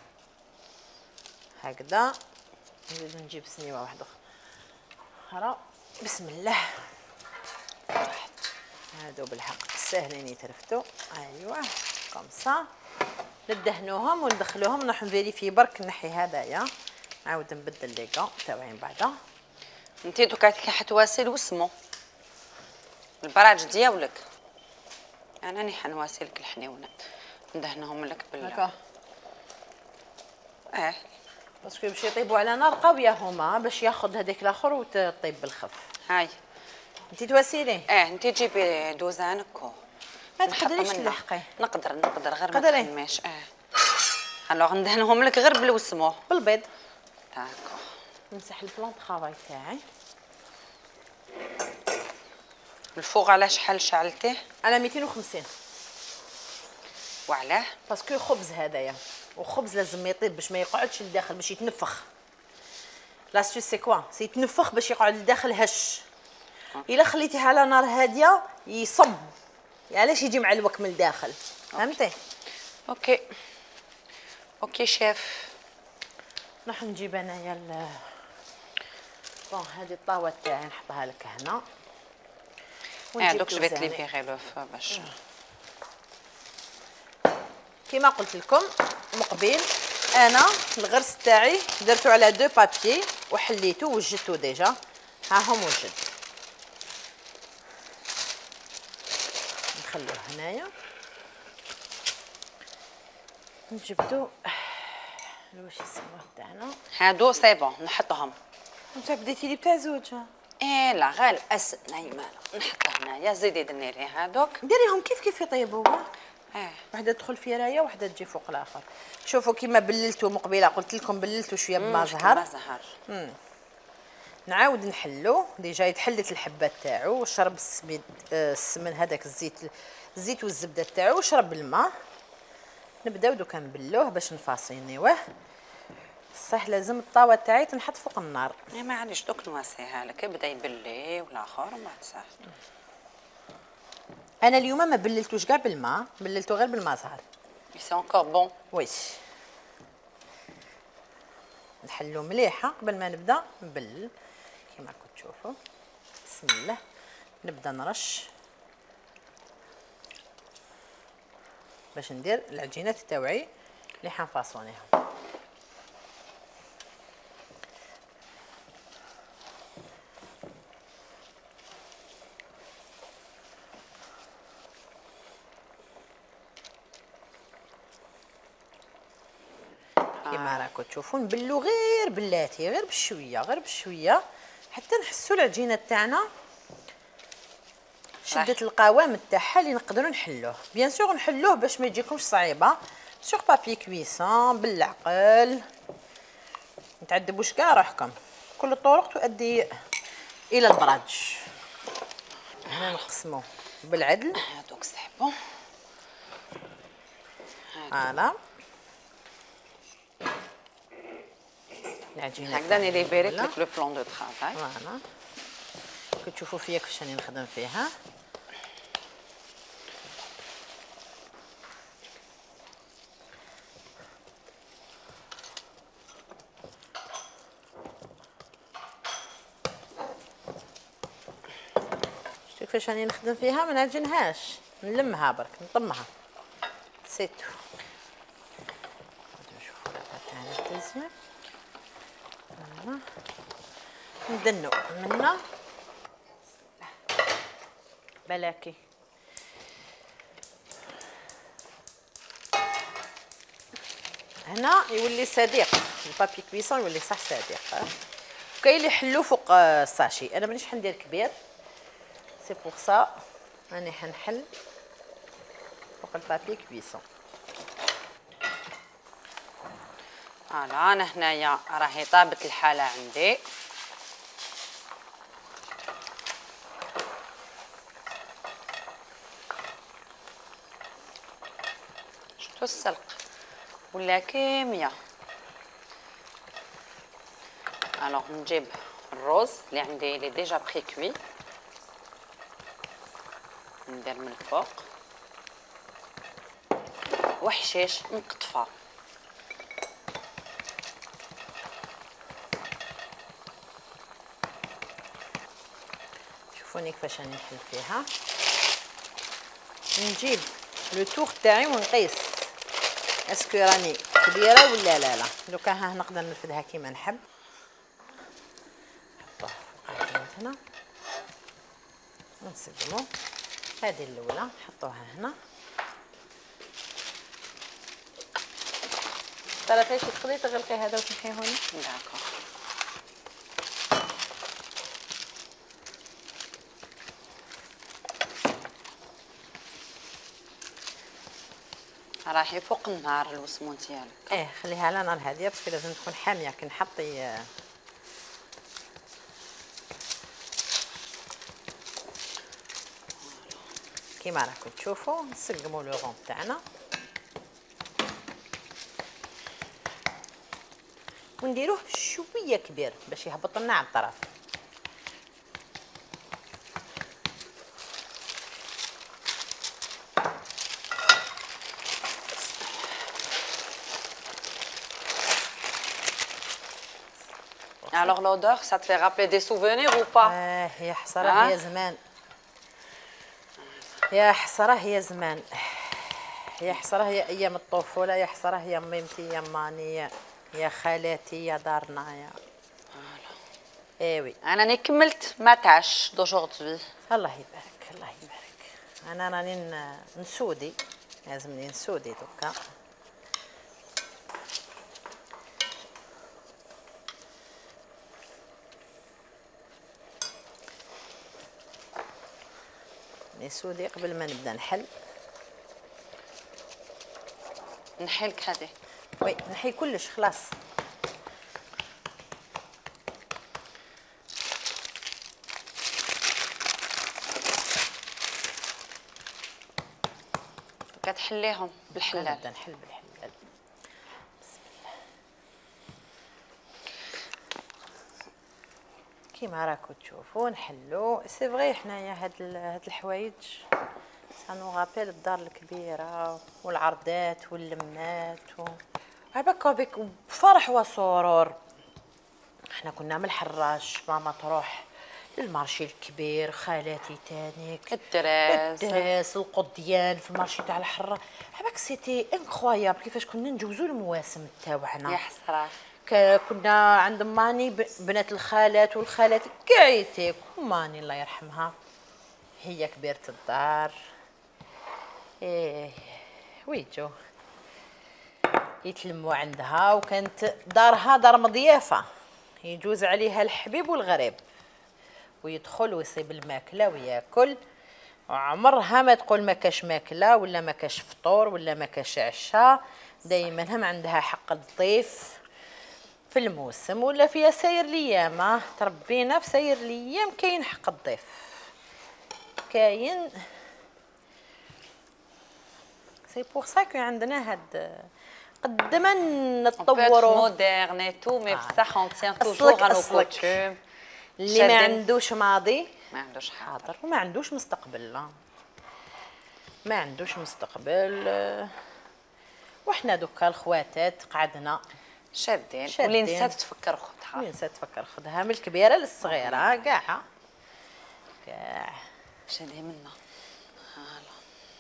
هكذا. نزيد نجيب سنيوه واحده اخرى. بسم الله. هادو بالحق ساهلين يترفتوا. ايوا كوم سا ندهنوهم وندخلوهم نروح نفيريفي برك نحي هذايا نعاود نبدل لي كاع تاوعين بعدا. انتي دوكا كي حتواسي وسمو البراج ديالك انا راني حنواسي لك الحنيونات ندهنهم لك بال هكا اه باسكو باش يطيبوا على نار قويه هما باش ياخذ هذاك الاخر وتطيب بالخف. هاي انتي تواسيلي اه انتي جيبي دوزانك و ما تقدريش تلحقي. نقدر نقدر غير ما قدري. تخميش. اه الوغ ندهنهم لك غير بالوسمو بالبيض. داكور نمسح البلان طرافاي تاعي. الفوغ على شحال شعلتيه؟ على مئتين وخمسين. وعلاه؟ باسكو خبز هذايا وخبز لازم يطيب باش ما يقعدش لداخل باش يتنفخ. لاستيو سي كوا سي يتنفخ باش يقعد لداخل هش. الا خليتيه على نار هاديه يصب علاش يجي معلوك من الداخل. فهمتي؟ اوكي اوكي شيف. راح نجيب انايا ال بون هذه الطاوه تاعي نحطها لك هنا. اه دوك جو فيت ليبيغي لو فو باش كيما قلت لكم مقبل انا الغرس تاعي درتو على دو بابيي وحليتو وجدتو ديجا. ها هم وجد. نخلوه هنايا. جبتو واش يسموه تاعنا هادو سي بون نحطهم. انت بديتي لي بتاع زوج. ايه لا غير الاسد نايمه نحط هنايا زيدي درني لي هادوك ديريهم كيف كيف يطيبوا. اه وحده تدخل في رايه وحده تجي فوق الاخر. شوفوا كيما بللتو مقبله قلت لكم بللتو شويه بما زهر. ما زهر. نعاود نحلو ديجا يتحلت الحبات تاعو وشرب السميد السمن هذاك الزيت الزيت والزبده تاعو وشرب الماء. نبداو دوكا نبلوه باش نفاصينيوه. صح لازم الطاوه تاعي تنحط فوق النار. ايه ما عادش دوك نواسيها لك بدا يبلي والاخر ما تصح. انا اليوم ما بللتوش كاع بالماء بللتو غير بالماء زهر. سي انكور بون. وي نحلو مليحه قبل ما نبدا نبلل كيما راكم تشوفوا. بسم الله نبدا نرش باش ندير العجينات تاوعي اللي حنفاصونيهم. كيما راكم تشوفوا نبلو غير بلاتي غير بشويه غير بشويه حتى نحسوا العجينه تاعنا شدت القوام تاعها اللي نقدروا نحلوه. بيان سور نحلوه باش ما يجيكمش صعيبه سوغ بابي كويسون بالعقل. ما تعذبوش كاع روحكم. كل الطرق تؤدي الى البراج. هنا نقسمو بالعدل. هادوك سي بون. فوالا العجينه هكذا ني ليبيري لك لو بلان دو طرافاي. فوالا كتشوفوا فيا كيفاش راني نخدم فيها. شفتوا كيفاش راني نخدم فيها. ما نعجنهاش نلمها برك نطمها سيتو. نشوفوا العطا تاعنا التزيين. فوالا ندنو منا بلاكي. هنا يولي صديق البابي كويسون يولي صح صديق. كاين اللي يحلو فوق الساشي. انا مانيش حندير كبير سي بوغ سا راني حنحل فوق البابي كويسون. فوالا انا هنايا راهي طابت الحاله عندي. شفتوا السلق ولا كيميا. الوغ نجيب الروز اللي عندي اللي ديجا بري كوي ندير من الفوق وحشيش مقطفه. شوفوني كيفاش راني نحل فيها. نجيب لو توغ تاعي ونقيس اسكو راني كبيره ولا لا لا. دوكا ها نقدر نرفدها كيما نحب. نحطوها فوق هنا ونسقمو. هذه الاولى نحطوها هنا. ترى فاش تقدري تغلقي هذا وتنحيه هنا. داكور. راحي فوق النار الوسمون ديالك. ايه خليها على نار هاديه باسكو لازم تكون حاميه كي نحطي. كيما راكم تشوفوا نسقموا لو غون تاعنا ونديروه شويه كبير باش يهبط لنا على الطرف. Alors l'odeur, ça te fait rappeler des souvenirs ou pas? آه يا حسرة يا زمان، يا حسرة يا زمان، يا حسرة يا أيام الطفولة، يا حسرة يا ميمتي يا ماني يا خالاتي يا دارنا يا. ايوي أنا راني كملت ماتاش دوجوردي. الله يبارك الله يبارك. أنا راني نسودي، لازمني نسودي دوكا. نسودي قبل ما نبدا نحل. نحيلك هذه؟ وي نحي كلش خلاص. كتحليهم بالحلال. نبدا نحل بالحلال. بسم الله. كيما راكم تشوفوا نحلو. سي فغي حنايا هاد هاد الحوايج سانو غابيل الدار الكبيره والعرضات واللمات و هباك بك بفرح وسرور. احنا كنا من الحراش، ماما تروح للمارشي الكبير، خالاتي تاني الدراس الدراس القضيان في المارشي تاع الحرة. هباك سيتي انكرويابل كيفاش كنا ندوزو المواسم تاوعنا. يا حسرة. كنا عند ماني بنات الخالات والخالات كاع يتيك ماني الله يرحمها، هي كبيرة الدار. ايه ويجو يتلموا عندها، وكانت دارها دار مضيافة يجوز عليها الحبيب والغريب، ويدخل ويصيب الماكلة وياكل، وعمرها ما تقول ما كاش ماكلة ولا ما كاش فطور ولا ما كاش عشاء. دايما هم عندها حق الضيف في الموسم ولا في ساير الايام. تربينا في ساير الايام كاين حق الضيف، كاين. سي بور سا كو عندنا هاد قد ما نتطوروا مودرن اي تو مي بصح اون تيان توجور ا نو كوتوم. اللي ما عندوش ماضي ما عندوش حاضر وما عندوش مستقبل. لا ما عندوش مستقبل. وحنا دوكا الخواتات قعدنا شادين واللي نسات تفكر خدها، واللي نسات تفكر خدها من الكبيره للصغيره كاع كاع شاديه منا. هالا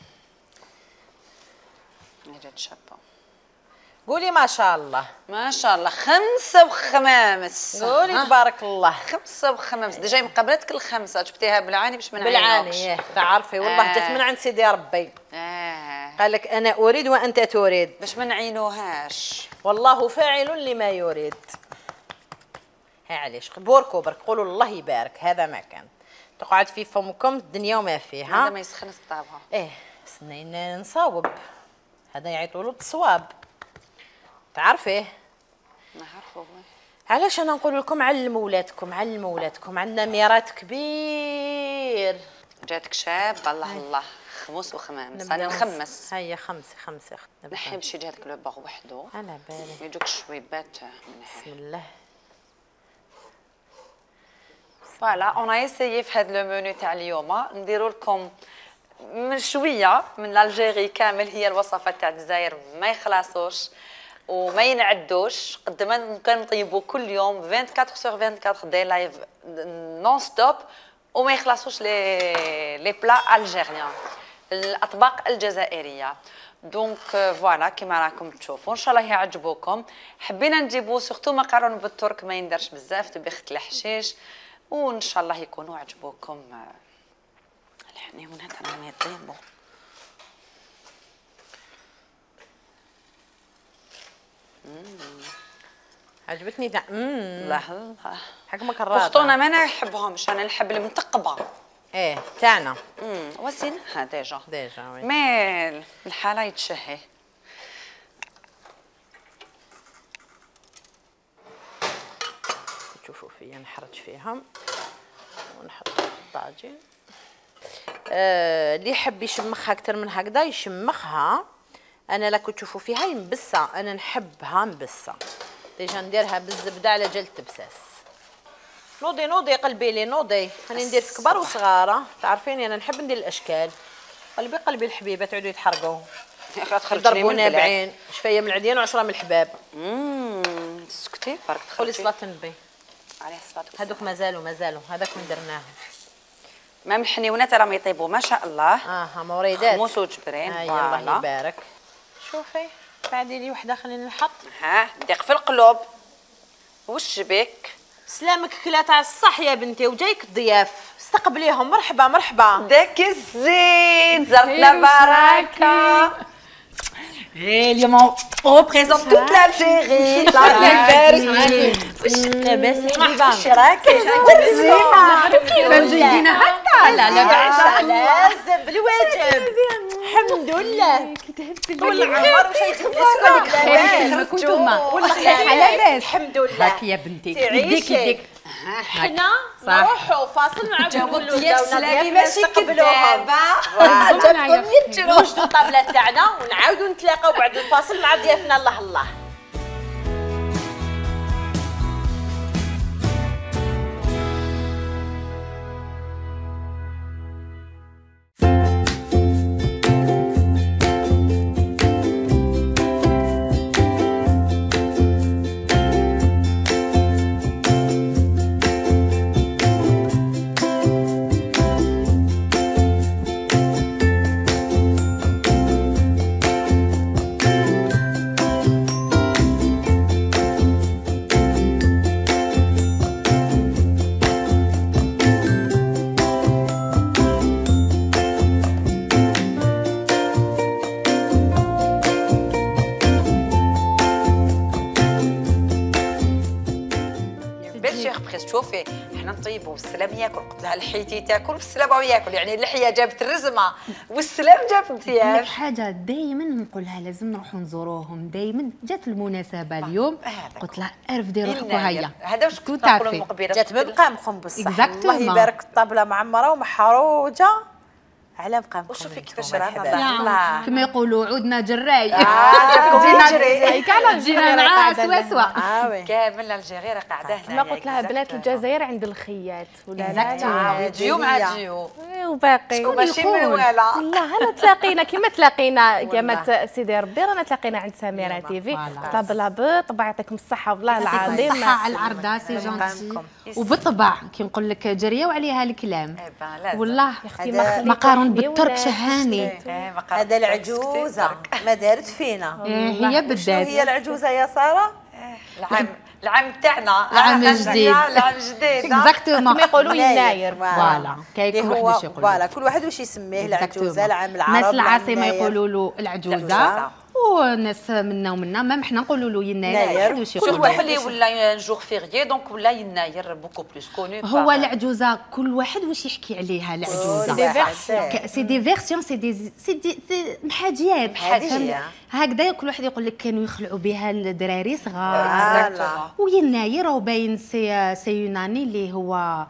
نجد شابه. قولي ما شاء الله. ما شاء الله. خمسة وخمامس. قولي تبارك الله. خمسة وخمامس ديجا مقابلتك الخمسة جبتيها بالعاني باش ما نعينوكش. بالعاني تعرفي والله آه. جات من عند سيدي ربي. اه قال لك انا اريد وانت تريد باش ما نعينوهاش. والله فاعل لما يريد. ها علاش بوركو برك قولوا الله يبارك. هذا ما كان تقعد في فمكم الدنيا وما فيها. هذا ما يسخن الطابه. ايه سنين نصاوب. هذا يعيطوا له الصواب تعرفيه. نعرفوا. علاش انا نقول لكم علموا ولادكم علموا ولادكم. عندنا ميراث كبير. جاتك شاب الله الله. خمس وخمامس انا نخمس. هيا خمسه خمسه. نحي نمشي جهتك لو باغ وحده. انا بالي ما يجوك شويبات من بسم الله. فوالا اون ايسيي في هذا لو مونو تاع اليوم نديروا لكم من شويه من الجيري كامل. هي الوصفات تاع الجزائر ما يخلصوش وما ينعدوش. قد ما كنطيبوا كل يوم أربعة وعشرين سور أربعة وعشرين دي لايف نون ستوب وما يخلصوش لي لي بلا الجيريان. الاطباق الجزائريه. دونك فوالا كيما راكم تشوفوا ان شاء الله يعجبوكم. حبينا نجيبوا سورتو مقارون بالترك ما يندرش بزاف طبيخه الحشيش، وان شاء الله يكونوا عجبوكم. الحنيونات راهم يطيبوا. عجبتني تاع امم لحظه حق مكرات. اختونا ما نحبهمش، انا نحب المتقبه. ايه تاعنا امم وسينها ديجا ديجا وي. مي الحاله يتشهي. تشوفوا فيا نحرج فيها ونحط في الطاجين. آه اللي يحب يشمخها اكثر من هكذا يشمخها. انا لا كنت تشوفوا فيها مبسه، انا نحبها مبسه. ديجا نديرها بالزبده على جل تبساس. نوضي نوضي قلبي لي نوضي، راني ندير في كبار وصغاره، تعرفيني انا نحب ندير الاشكال. قلبي قلبي الحبيبه تعودوا يتحرقوا يا اخي تخرجوني من نابعين شفيه من العديان وعشرة من الحباب. امم سكتي برك قولي تخرجي. صلاه النبي. عليه الصلاه والسلام. هذوك مازالوا مازالوا هذاك من درناهم. مام الحنيونات راهم يطيبوا ما شاء الله. اه موريدات موس وجبرين. آه الله يبارك. شوفي بعدي لي وحده خليني نحط. ها ديق في القلوب. وش بك؟ سلامك كلا تاع الصح يا بنتي وجايك الضياف استقبليهم. مرحبا مرحبا. داك الزين زرتنا بركه. اليوم او بريزون توت لالجيري. الله يبارك. وش لاباس حبيبه؟ وش راكي؟ زينه كيفاش جايين هكا؟ لا لا بعد لازم بالواجب. الحمد لله طول العمر وش يجيب ما كنتوما والله على باس. الحمد لله. هاك يا بنتي يديك يديك. حنا نروحوا فاصل مع نقولوا سلامي ماشي كذابه. جابكم يتجروا وجدوا الطابله تاعنا ونعاودوا نتلاقاو بعد الفاصل مع ضيافنا. الله الله. شوفي احنا نطيبوا والسلام ياكل، قلت لها الحيتي تاكل والسلام ياكل، يعني اللحيه جابت الرزمه والسلام جاب الدياب. حاجه دائما نقولها لازم نروحوا نزوروهم دائما. جات المناسبه اليوم قلت لها ارفدي روحكم هيا. هذا واش كنت نقولوا مقبله جات بمقامكم بصح. الله يبارك الطابله معمره ومحروجه على مقامكم. وشوفي كيفاش رانا كما يقولوا عودنا جراي. جينا جري جينا مع سوا سوا كامل الجزائر قاعده هنا. ما قلت لها بنات الجزائر عند الخيات ولا لا ديو مع ديو وباقي شكون ماشي منواله. والله انا تلاقينا كيما تلاقينا كما سيدي ربي رانا تلاقينا عند سميره تيفي. طابله بالطبع يعطيكم الصحه والله العظيم. الصحه على العرضه سي جونتي وبالطبع كي نقول لك جريه وعليها الكلام والله يا اختي مقارون بالترك شهاني. هذا العجوزه ما دارت فينا. هي بالذات هي العجوزه يا ساره. العام العام تاعنا العام الجديد. العام الجديد اكزاكتومون كما يقولوا يناير. فوالا كاين كل واحد يقول فوالا كل واحد واش يسميه. العجوزه العام العرب. ناس العاصمه يقولوا له العجوزه وناس منا ومنا مام حنا نقولوا له يناير. واش يقولوا شوف حلي ولا نجور فيغيي دونك ولا يناير بوكو بلوس كونو. هو العجوزه كل واحد واش يحكي عليها العجوزه. سي دي فيرسيون سي دي سي دي محاجيات هكذا. كل واحد يقول لك كانوا يخلعوا بها الدراري صغار. ويناير راه باين سي سي يوناني اللي هو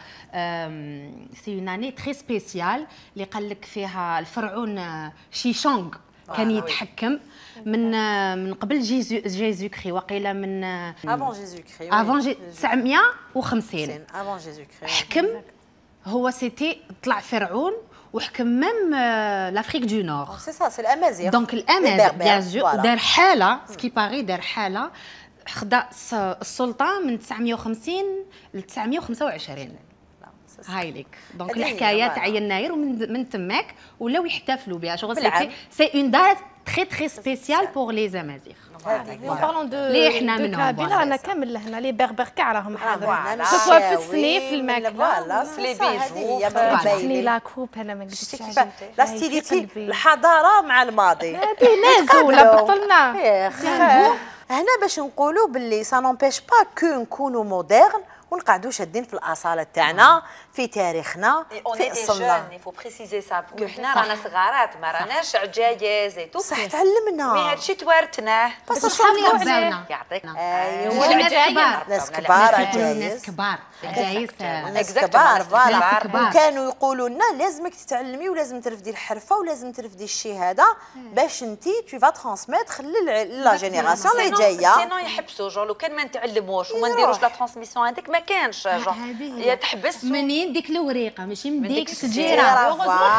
سي يوناني تري سبيسيال اللي قال لك فيها الفرعون شيشونغ كان يتحكم من من قبل جيزو جيزو كري وقيله من افون جيزو كري افون تسعمية وخمسين افون جيزو كري حكم. هو سيتي طلع فرعون وحكم ميم لافريك دو نور. سي سا سي الامازيغ. دونك الامازيغ بيان سور دار حاله سكي باغي دار حاله خدا السلطه من تسعمية وخمسين ل تسعمية وخمسة وعشرين. هاي ليك دونك الحكايه تاع يناير ومن من تماك ولاو يحتفلوا بها شغل سي اون دات تري تري سبيسيال بور لي زمازيغ. بارلون دو لي حنا منهم كابيلا رانا كامل لهنا لي بربر كاع راهم حاضرين سواء في الصنيف في الماكله في لي بيجو عطيتني لا كوب انا ما قلتش لا ستيليتي الحضاره مع الماضي هذه نازوله بطلنا يا اخي. هنا باش نقولوا باللي سا نومبيش با كو نكونوا موديرن ونقعدوا شادين في الاصاله تاعنا في تاريخنا في اصلنا. يفو بريسيزي سا بكو حنا رانا صغارات ما راناش عجايز اي تو صح تعلمنا مي هادشي توارثنا بس شنو بالنا يعطيك ايوا العجايز ناس كبار ناس كبار عجايز ناس كبار فوالا كانوا يقولوا لنا لازمك تتعلمي ولازم ترفدي الحرفه ولازم ترفدي الشهاده باش انت تو فا ترانسميتر لا جينيراسيون اللي جايه. سينو يحبسوا جون لو كان ما نتعلموش وما نديروش لا ترانسميسيون هذيك ما كانش جون يا تحبس منين ديك الوريقه ماشي من ديك السجيره.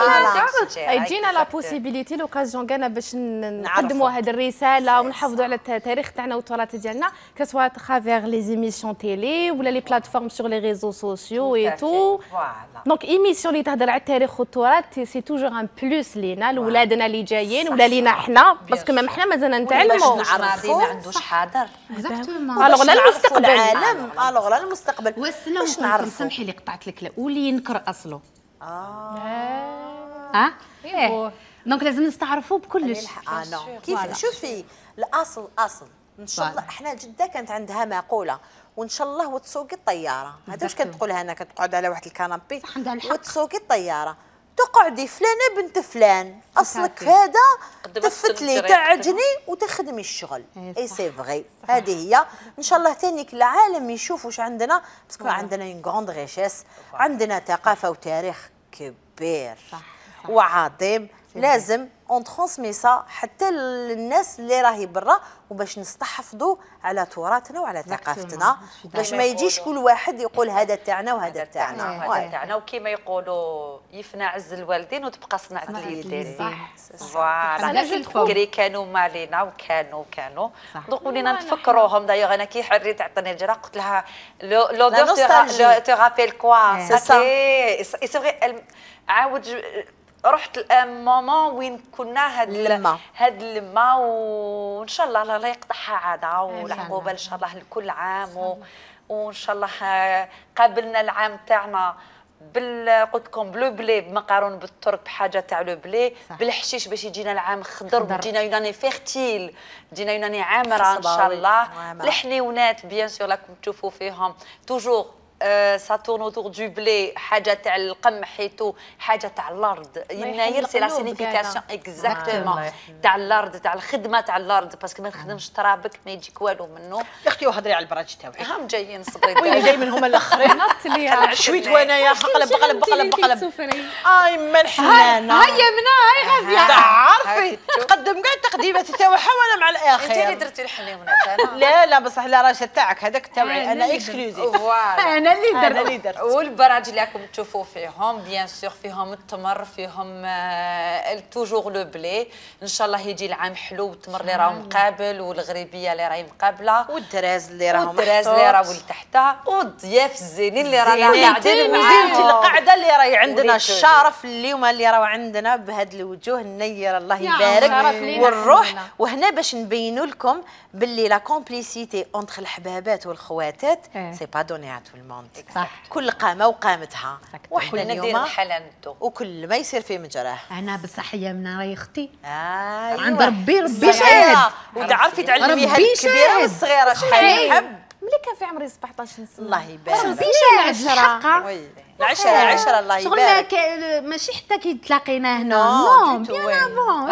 يجينا لا بوسيبيليتي لوكازيون كاع باش نقدموا هذه الرساله ونحافظوا على التاريخ تاعنا والتراث ديالنا كسوا ترافير لي زيميسيون تيلي ولا لي بلاتفورم سور لي ريزو سوسيو اي تو. دونك ايميسيون اللي تهضر على التاريخ والتراث سي توجور ان بلوس لينا لولادنا اللي جايين ولا لينا حنا باسكو ما حنا مازال نتعلموا ما عندوش حاضر. الوغ لا المستقبل العالم الوغ لا المستقبل واش نعرفوا. سمحي لي قطعت لك واللي ينكر اصله اه اه ايه دونك لازم نستعرفوا بكلش. اه نو كيف شوفي الاصل اصل ان شاء الله. احنا جده كانت عندها مقوله وان شاء الله وتسوقي الطياره. هذا واش كتقولها انا كتقعد على واحد الكنابي وتسوقي الطياره تقعدي فلانه بنت فلان اصلك هذا تفت لي تعجني وتخدمي الشغل. اي سي فغي هذه هي. ان شاء الله تانيك العالم يشوف واش عندنا باسكو عندنا اون غروند ريشيس عندنا ثقافه وتاريخ كبير وعظيم. لازم اون ترانسمي سا حتى للناس اللي راهي برا وباش نستحفظوا على تراثنا وعلى ثقافتنا باش ما يجيش كل واحد يقول هذا تاعنا وهذا تاعنا وهذا تاعنا وكيما يقولوا يفنى عز الوالدين وتبقى صنعة اليدين. فوالا كري كانوا مالينا وكانوا كانوا دونك ولينا نتفكروهم. دايوغ انا كي حريت عطاني الجرا قلت لها لو تو رابيل كوا سي سي فري عاود رحت مومون وين كنا هاد اللمه هاد اللمه وان شاء الله الله يقطعها عاده والعقوبه ان شاء الله لكل عام وان شاء الله قابلنا العام تاعنا بال قلت لكم بلو بلي بمقارون بالترك بحاجه تاع لو بلي بالحشيش باش يجينا العام خضر وتجينا يوناني فيرتيل تجينا يوناني عامره ان شاء الله. الحنيونات بيان سور راكم تشوفوا فيهم توجور سا تورن اوتور دو بلي حاجه تاع القمح حيتو حاجه تاع الارض. يناير سي لا سينيفيكاسيون اكزاكتومون تاع الارض تاع الخدمه تاع الارض باسكو ما تخدمش ترابك ما يجيك والو منه. يا اختي وهضري على البراج تاعك هم جايين صبري وين دائما هما الاخرين نط لي شويت وانايا قلب قلب قلب قلب اي من حنانه هيا منا هاي غازيه تعرفي تقدم كاع التقديمات تاعها وانا مع الاخر. انت اللي درتي الحنيونات انا لا لا بصح لا راجل تاعك هذاك تاعي انا اكسكلوزيف. فوالا انا اللي درت والبراج اللي راكم تشوفوا فيهم بيان سور فيهم التمر فيهم آه توجور لو بلي. ان شاء الله يجي العام حلو والتمر اللي راهو مقابل والغريبيه اللي راهي مقابله والدراز اللي راهم والدراز اللي راهو لتحتها والضياف الزينين اللي رانا قاعدين وزينة القعده اللي راهي عندنا. الشرف اليوم اللي راهو عندنا بهاد الوجوه النيره الله يبارك والروح. وهنا باش نبينوا لكم باللي لا كومبليسيتي اونتر الحبابات والخواتات سي با دوني ا تو الموند. كل قامه وقامتها وحنا اليوم وكل ما يصير في مجراه. انا بصح يا من راهي اختي آه عند ربي ربي شاهد وتعرفي تعلمي هاد الكبيره والصغيره شحال نحب ملي كان في عمري سبعطاش سنه الله يبارك ربي شاهد الحقه العشرة العشرة الله يبارك. شغل ماشي حتى كي تلاقينا هنا نو بيان افون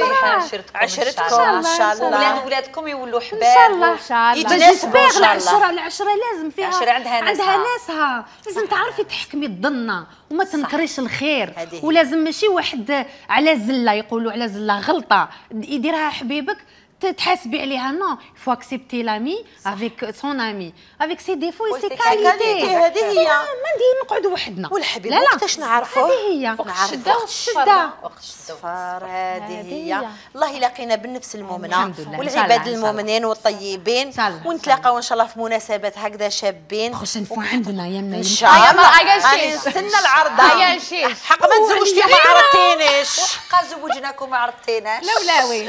عشرتكم ان شاء الله ولاد ولادكم يولوا حباب ان شاء الله ان شاء الله يتناسبوا ان شاء الله. العشرة العشرة لازم فيها العشرة عندها ناسها عندها ناسها لازم تعرفي تحكمي الظنه وما تنكريش الخير. ولازم ماشي واحد على زله يقولوا على زله غلطه يديرها حبيبك تحاسبي عليها نو فو اكسبتي لامي افيك سون امي افيك سي ديفو اي سي كاليتي. هذه هي ما ندير نقعدوا وحدنا والحبيب لا لا وقتاش نعرفوه هذه هي وقت الشده والشده وقت الصفار. هذه هي الله يلاقينا بالنفس المؤمنه الله والعباد المؤمنين والطيبين ونتلاقاو ان شاء الله في مناسبات هكذا شابين. بروشين فوا عندنا يمنا ان شاء الله. انا نستنى العرض. حق ما تزوجتي ما عرضتينيش. وحقا زوجناكم ما عرضتيناش. لا ولاوي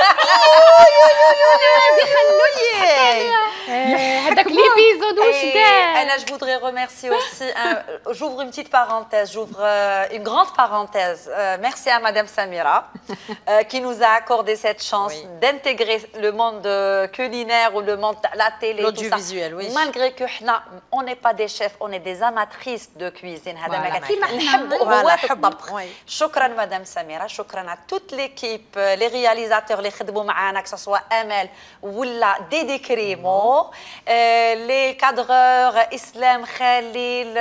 هذاك ليبيزود واش دار. انا je voudrais remercier aussi un, j'ouvre une petite parenthèse, j'ouvre euh, une grande parenthèse. Euh, merci à madame Samira euh, qui nous a accordé cette chance oui. d'intégrer le monde culinaire ou le monde de la télé, l'audiovisuel, oui. Malgré que on n'est pas des chefs, on est des amatrices de cuisine. هذا ما كان نحب هواة الطبخ. شكرا مدام سميرة، شكرا à toute l'équipe, les réalisateurs اللي خدموا معنا que ce soit أمل ولا ديدي كريمو، les cadreurs إسلام خليل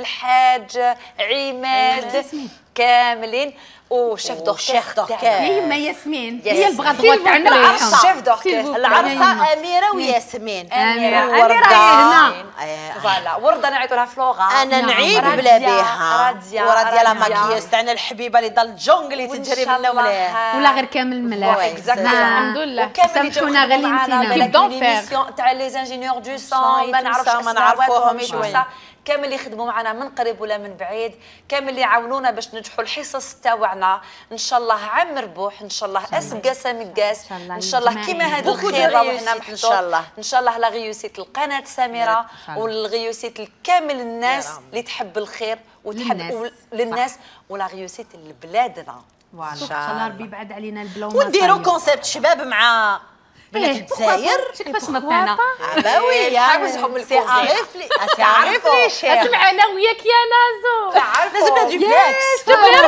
الحاج عماد كاملين وشيف دوركستر هي ما ياسمين هي البغا تاعنا شيف دوركستر العروسه اميره وياسمين. اميره اميره هنا فوالا ورده نعيطوا لها فلورا. انا نعيب بلا بها وراديا لا ماكياج تاعنا الحبيبه اللي ضل جونغلي تجري منا مليح ولا غير كامل ملاح. الحمد لله سامحونا غير اللي نسينا تاع لي انجينيور دو سون ما نعرفش ما نعرفوهمش كامل اللي يخدموا معنا من قريب ولا من بعيد، كامل اللي يعاونونا باش ننجحوا الحصص تاعنا. ان شاء الله عام ربوح، ان شاء الله اسقاس مقاس، ان شاء الله كيما هذا الخير راهو هنا محطوط. ان شاء الله ان شاء الله لا غيوسيت القناه سميره والغيوسيت لكامل الناس اللي تحب الخير وتحب للناس ولا غيوسيت لبلادنا. ان شاء الله ربي يبعد علينا البلوم ونديروا كونسيبت شباب مع بنات الجزائر. كيفاش نطينا عباويه حاوزهم الكوزين. عارف لي عارف لي شيخ اسمع انا وياك يا نازو لازم ندير بلاكس شوفي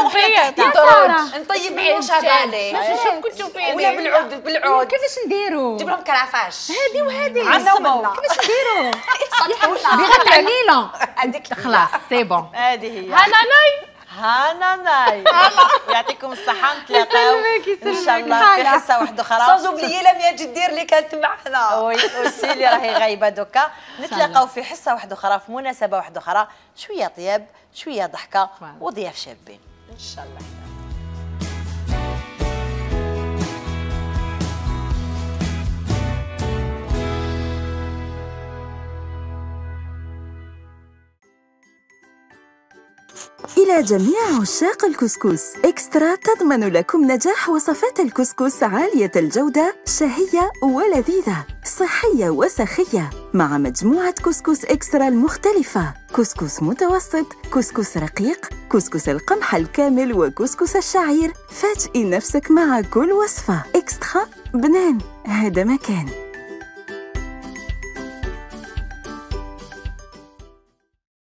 ربي نطيب عين شبالي شوف كنتو فين ولا بالعود بالعود كيفاش نديروا جيب لهم كرافاش هذه وهذه عندنا كيفاش نديروا بغات عليله هذيك خلاص سي بون هذه هي هناناي هناناي. يعطيكم الصحة نتلاقاو ان شاء الله في حصة واحدة أخرى. سانز اوبليي لميا جدير اللي كانت معنا وي وسي اللي راهي غايبة دوكا. نتلاقاو في حصة واحدة أخرى في مناسبة واحدة أخرى، شوية طياب شوية ضحكة وضياف شابين ان شاء الله. إلى جميع عشاق الكسكس، إكسترا تضمن لكم نجاح وصفات الكسكس عالية الجودة، شهية ولذيذة، صحية وسخية، مع مجموعة كسكس إكسترا المختلفة: كسكس متوسط، كسكس رقيق، كسكس القمح الكامل، وكسكس الشعير. فاجئي نفسك مع كل وصفة. إكسترا بنان هذا مكان.